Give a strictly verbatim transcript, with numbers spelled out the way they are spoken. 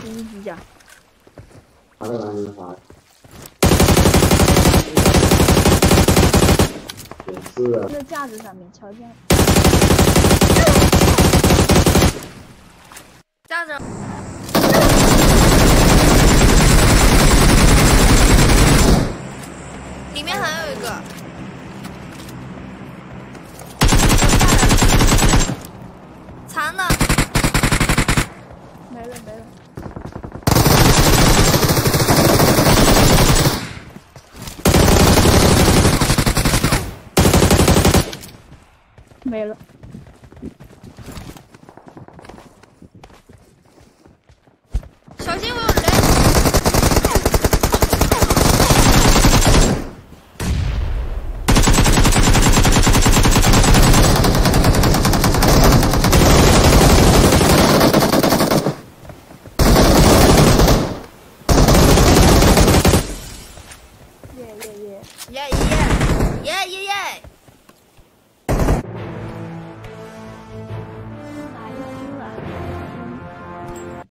第一机甲。 爬在哪里爬？也是啊。 在架子上面，瞧见。 架子。里面还有一个。残的。 没了没了。 没了。 小心我有雷！ 耶耶耶！ 耶耶耶耶耶耶！